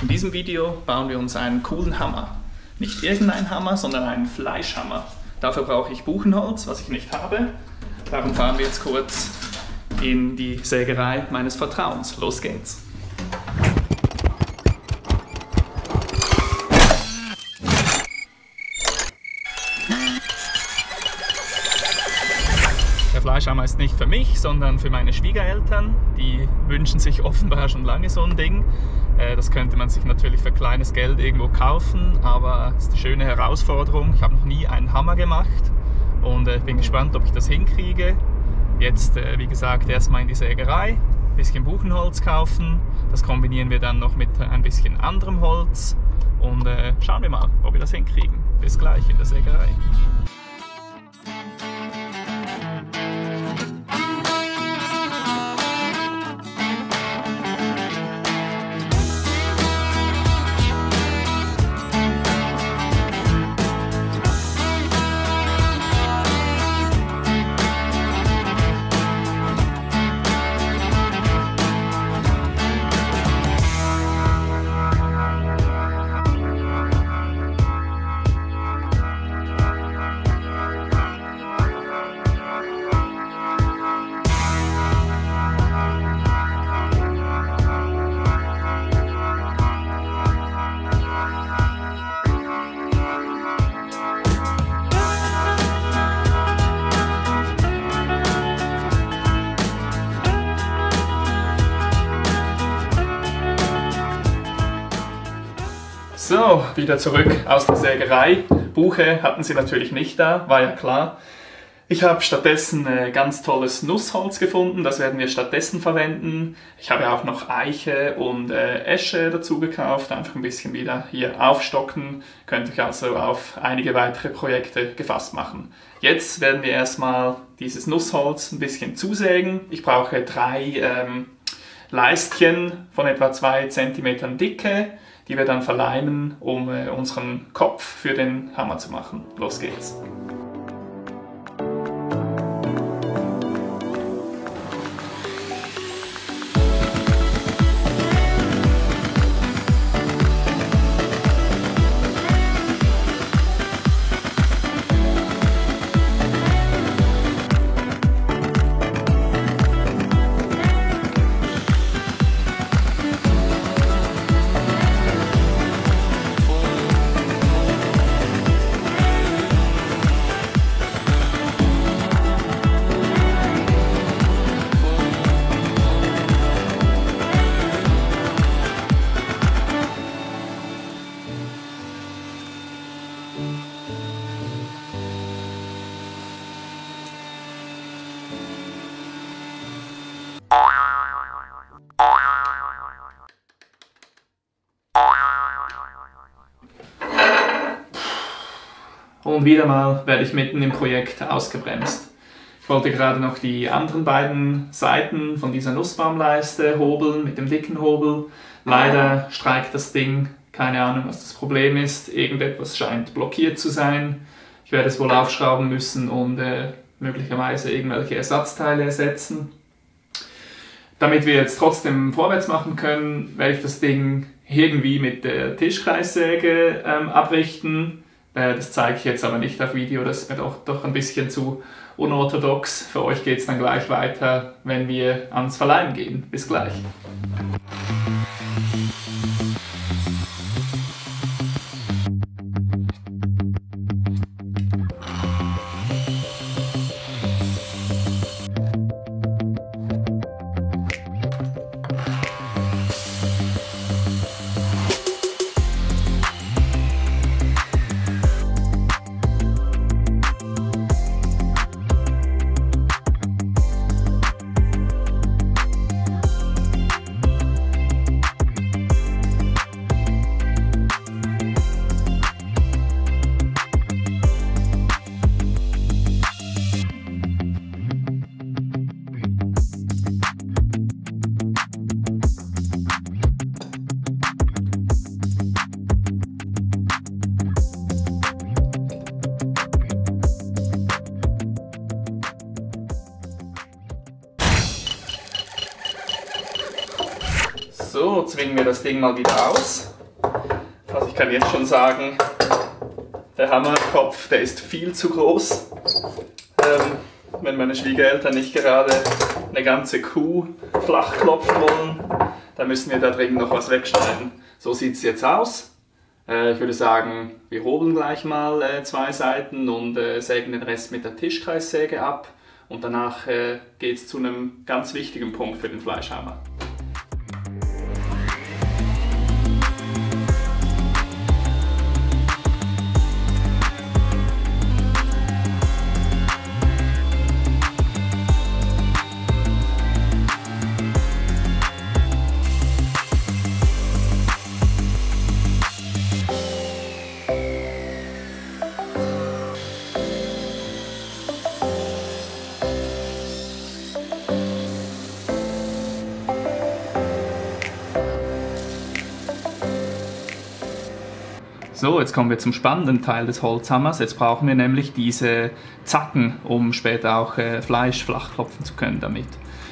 In diesem Video bauen wir uns einen coolen Hammer. Nicht irgendein Hammer, sondern einen Fleischhammer. Dafür brauche ich Buchenholz, was ich nicht habe. Darum fahren wir jetzt kurz in die Sägerei meines Vertrauens. Los geht's! Der Fleischhammer ist nicht für mich, sondern für meine Schwiegereltern. Die wünschen sich offenbar schon lange so ein Ding. Das könnte man sich natürlich für kleines Geld irgendwo kaufen, aber es ist eine schöne Herausforderung. Ich habe noch nie einen Hammer gemacht und bin gespannt, ob ich das hinkriege. Jetzt, wie gesagt, erstmal in die Sägerei, ein bisschen Buchenholz kaufen. Das kombinieren wir dann noch mit ein bisschen anderem Holz und schauen wir mal, ob wir das hinkriegen. Bis gleich in der Sägerei. So, wieder zurück aus der Sägerei. Buche hatten sie natürlich nicht da, war ja klar. Ich habe stattdessen ganz tolles Nussholz gefunden, das werden wir stattdessen verwenden. Ich habe auch noch Eiche und Esche dazu gekauft, einfach ein bisschen wieder hier aufstocken. Könnte ich also auf einige weitere Projekte gefasst machen. Jetzt werden wir erstmal dieses Nussholz ein bisschen zusägen. Ich brauche 3 Leistchen von etwa 2 cm Dicke, die wir dann verleimen, um unseren Kopf für den Hammer zu machen. Los geht's! Und wieder mal werde ich mitten im Projekt ausgebremst. Ich wollte gerade noch die anderen beiden Seiten von dieser Nussbaumleiste hobeln mit dem dicken Hobel. Leider streikt das Ding, keine Ahnung, was das Problem ist. Irgendetwas scheint blockiert zu sein. Ich werde es wohl aufschrauben müssen und möglicherweise irgendwelche Ersatzteile ersetzen. Damit wir jetzt trotzdem vorwärts machen können, werde ich das Ding irgendwie mit der Tischkreissäge abrichten. Das zeige ich jetzt aber nicht auf Video, das ist mir doch ein bisschen zu unorthodox. Für euch geht es dann gleich weiter, wenn wir ans Verleihen gehen. Bis gleich. So, zwingen wir das Ding mal wieder aus. Also ich kann jetzt schon sagen, der Hammerkopf, der ist viel zu groß. Wenn meine Schwiegereltern nicht gerade eine ganze Kuh flach klopfen wollen, dann müssen wir da dringend noch was wegschneiden. So sieht es jetzt aus. Ich würde sagen, wir hobeln gleich mal 2 Seiten und sägen den Rest mit der Tischkreissäge ab. Und danach geht es zu einem ganz wichtigen Punkt für den Fleischhammer. So, jetzt kommen wir zum spannenden Teil des Holzhammers. Jetzt brauchen wir nämlich diese Zacken, um später auch Fleisch flach klopfen zu können damit.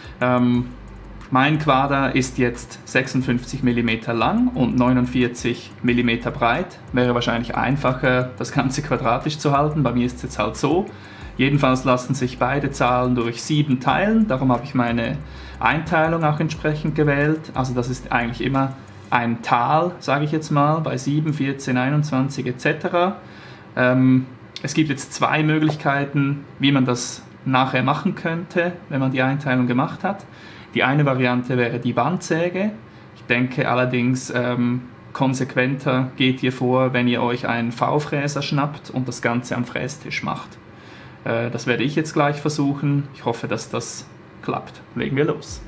Mein Quader ist jetzt 56 mm lang und 49 mm breit. Wäre wahrscheinlich einfacher, das Ganze quadratisch zu halten. Bei mir ist es jetzt halt so. Jedenfalls lassen sich beide Zahlen durch 7 teilen. Darum habe ich meine Einteilung auch entsprechend gewählt. Also das ist eigentlich immer ein Tal, sage ich jetzt mal, bei 7, 14, 21 etc. Es gibt jetzt 2 Möglichkeiten, wie man das nachher machen könnte, wenn man die Einteilung gemacht hat. Die eine Variante wäre die Bandsäge. Ich denke allerdings, konsequenter geht ihr vor, wenn ihr euch einen V-Fräser schnappt und das Ganze am Frästisch macht. Das werde ich jetzt gleich versuchen. Ich hoffe, dass das klappt. Legen wir los.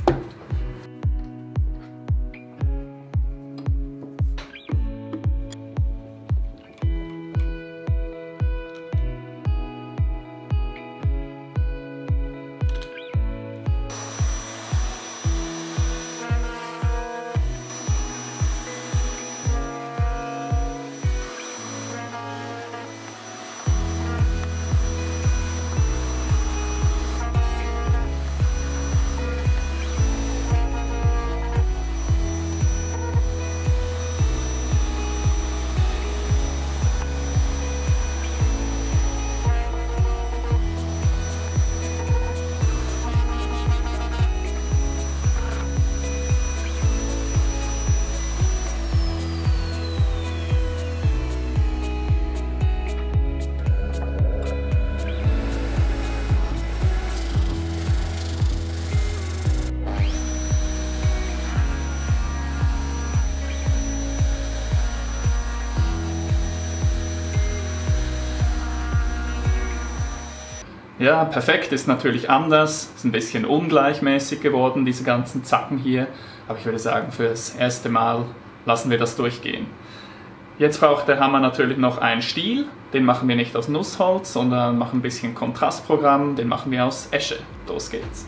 Ja, perfekt ist natürlich anders, ist ein bisschen ungleichmäßig geworden, diese ganzen Zacken hier, aber ich würde sagen, für das erste Mal lassen wir das durchgehen. Jetzt braucht der Hammer natürlich noch einen Stiel, den machen wir nicht aus Nussholz, sondern machen ein bisschen Kontrastprogramm, den machen wir aus Esche. Los geht's!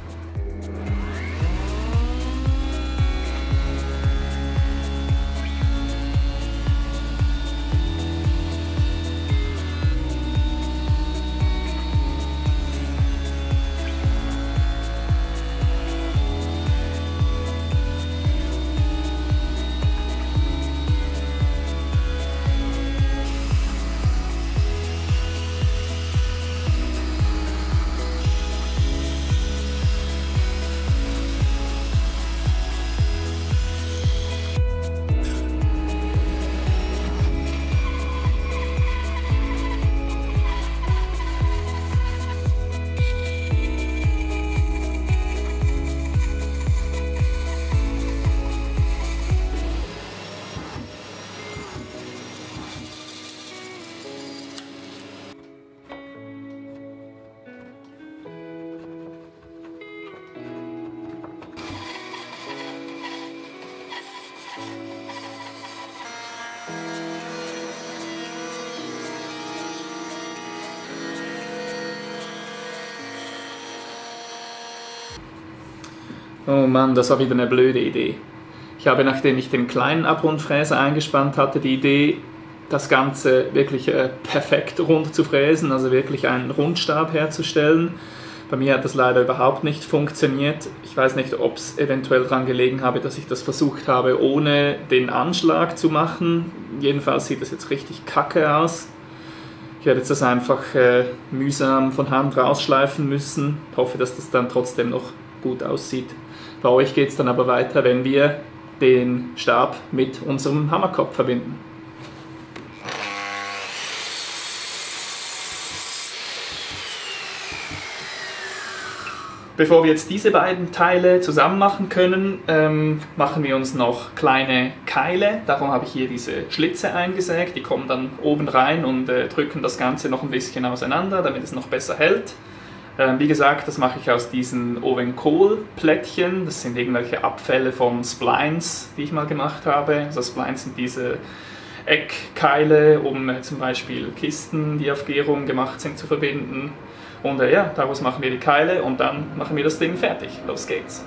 Oh Mann, das war wieder eine blöde Idee. Ich habe, nachdem ich den kleinen Abrundfräser eingespannt hatte, die Idee, das Ganze wirklich perfekt rund zu fräsen, also wirklich einen Rundstab herzustellen. Bei mir hat das leider überhaupt nicht funktioniert. Ich weiß nicht, ob es eventuell daran gelegen habe, dass ich das versucht habe, ohne den Anschlag zu machen. Jedenfalls sieht das jetzt richtig kacke aus. Ich werde jetzt das einfach mühsam von Hand rausschleifen müssen. Ich hoffe, dass das dann trotzdem noch gut aussieht. Bei euch geht es dann aber weiter, wenn wir den Stab mit unserem Hammerkopf verbinden. Bevor wir jetzt diese beiden Teile zusammen machen können, machen wir uns noch kleine Keile. Darum habe ich hier diese Schlitze eingesägt. Die kommen dann oben rein und drücken das Ganze noch ein bisschen auseinander, damit es noch besser hält. Wie gesagt, das mache ich aus diesen Oven-Kohl-Plättchen. Das sind irgendwelche Abfälle von Splines, die ich mal gemacht habe. Also Splines sind diese Eckkeile, um zum Beispiel Kisten, die auf Gärung gemacht sind, zu verbinden. Und ja, daraus machen wir die Keile und dann machen wir das Ding fertig. Los geht's!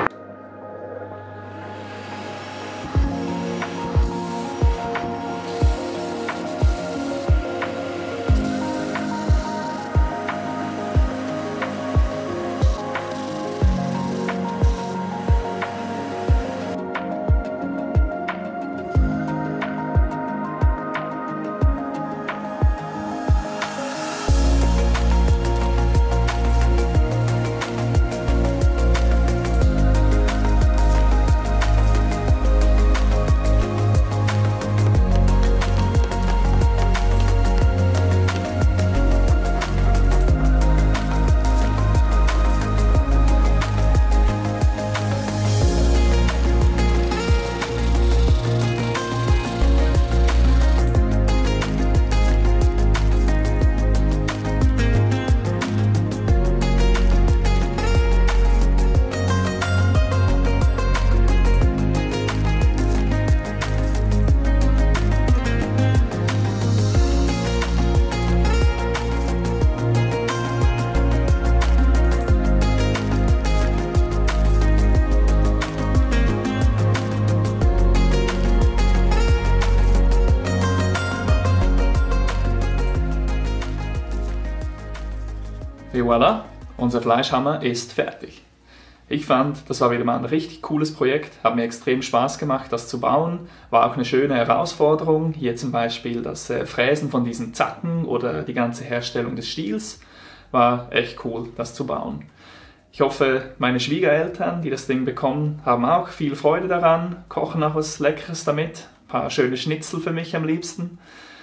Et voilà, unser Fleischhammer ist fertig. Ich fand, das war wieder mal ein richtig cooles Projekt, hat mir extrem Spaß gemacht, das zu bauen, war auch eine schöne Herausforderung, hier zum Beispiel das Fräsen von diesen Zacken oder die ganze Herstellung des Stiels, war echt cool, das zu bauen. Ich hoffe, meine Schwiegereltern, die das Ding bekommen, haben auch viel Freude daran, kochen auch was Leckeres damit, ein paar schöne Schnitzel für mich am liebsten.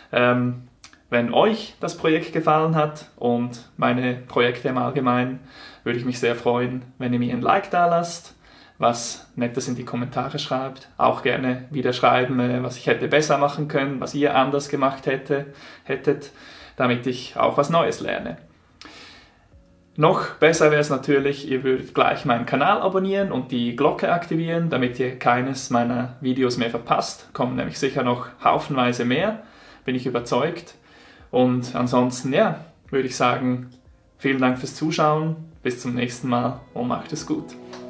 Wenn euch das Projekt gefallen hat und meine Projekte im Allgemeinen, würde ich mich sehr freuen, wenn ihr mir ein Like da lasst, was Nettes in die Kommentare schreibt. Auch gerne wieder schreiben, was ich hätte besser machen können, was ihr anders gemacht hättet, damit ich auch was Neues lerne. Noch besser wäre es natürlich, ihr würdet gleich meinen Kanal abonnieren und die Glocke aktivieren, damit ihr keines meiner Videos mehr verpasst. Kommen nämlich sicher noch haufenweise mehr, bin ich überzeugt. Und ansonsten, ja, würde ich sagen, vielen Dank fürs Zuschauen, bis zum nächsten Mal und macht es gut.